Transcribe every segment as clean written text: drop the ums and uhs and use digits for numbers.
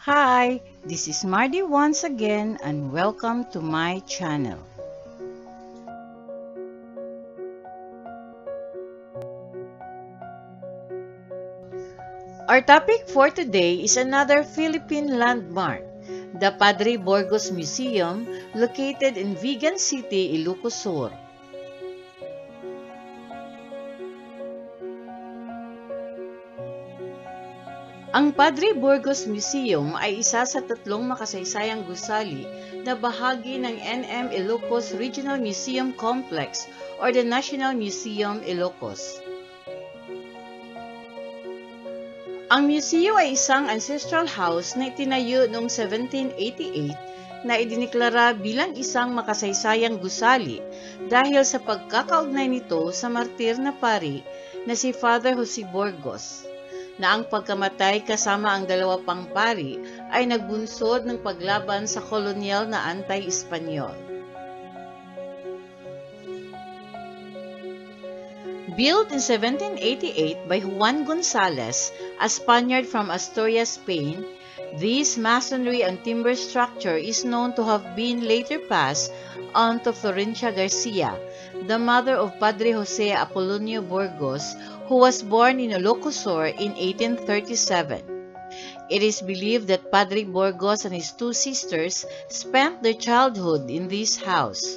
Hi, this is Mardi once again and welcome to my channel. Our topic for today is another Philippine landmark, the Padre Burgos Museum located in Vigan City, Ilocos Sur. Ang Padre Burgos Museum ay isa sa tatlong makasaysayang gusali na bahagi ng NM Ilocos Regional Museum Complex or the National Museum Ilocos. Ang museo ay isang ancestral house na itinayo noong 1788 na idiniklara bilang isang makasaysayang gusali dahil sa pagkakaugnay nito sa martir na pari na si Father Jose Burgos, na ang pagkamatay kasama ang dalawa pang pari ay nagbunsod ng paglaban sa kolonyal na anti-Espanyol. Built in 1788 by Juan Gonzalez, a Spaniard from Asturias, Spain, this masonry and timber structure is known to have been later passed on to Florencia Garcia, the mother of Padre Jose Apolonio Burgos, who was born in Ilocos Sur in 1837. It is believed that Padre Burgos and his two sisters spent their childhood in this house.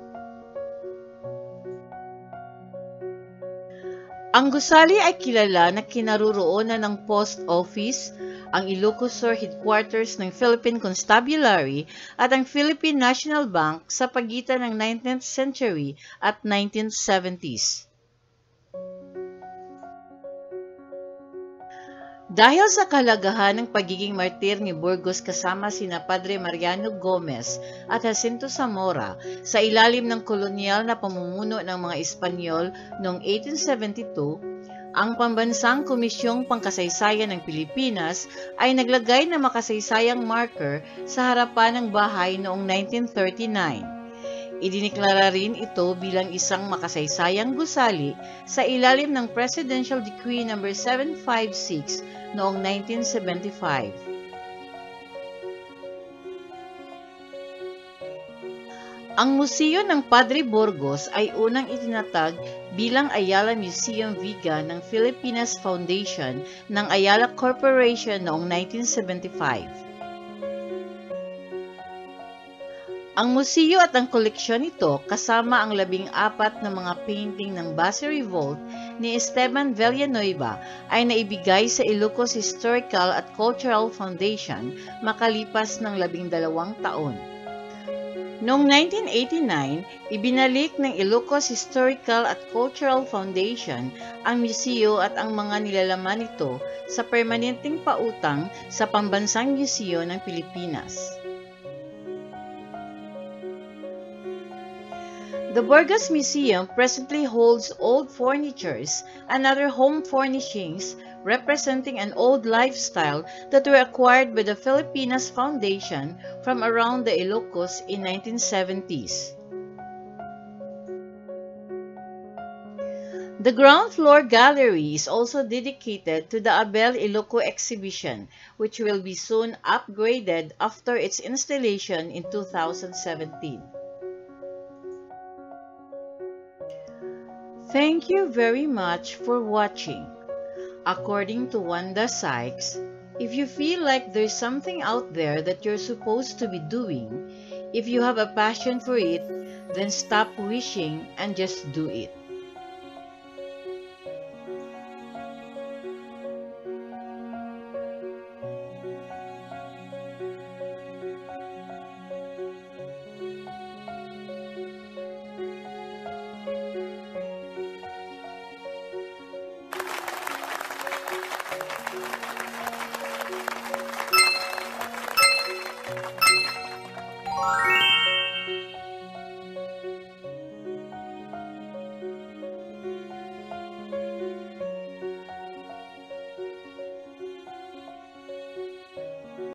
Ang gusali ay kilala na kinaroroonan ng post office, ang Ilocos Sur headquarters ng Philippine Constabulary at ang Philippine National Bank sa pagitan ng 19th century at 1970s. Dahil sa kahalagahan ng pagiging martir ni Burgos kasama sina Padre Mariano Gomez at Jacinto Zamora sa ilalim ng kolonyal na pamumuno ng mga Espanyol noong 1872, ang Pambansang Komisyong Pangkasaysayan ng Pilipinas ay naglagay ng makasaysayang marker sa harapan ng bahay noong 1939. Idiniklara rin ito bilang isang makasaysayang gusali sa ilalim ng Presidential Decree No. 756 noong 1975. Ang Museo ng Padre Burgos ay unang itinatag bilang Ayala Museum Vigan ng Filipinas Foundation ng Ayala Corporation noong 1975. Ang museo at ang koleksyon nito kasama ang 14 na mga painting ng Base Revolt ni Esteban Villanueva ay naibigay sa Ilocos Historical at Cultural Foundation makalipas ng 12 taon. Noong 1989, ibinalik ng Ilocos Historical at Cultural Foundation ang museo at ang mga nilalaman nito sa permanenteng pautang sa Pambansang Museo ng Pilipinas. The Burgos Museum presently holds old furnitures and other home furnishings representing an old lifestyle that were acquired by the Filipinas Foundation from around the Ilocos in 1970s. The ground floor gallery is also dedicated to the Abel Iloco exhibition, which will be soon upgraded after its installation in 2017. Thank you very much for watching. According to Wanda Sykes, if you feel like there's something out there that you're supposed to be doing, if you have a passion for it, then stop wishing and just do it.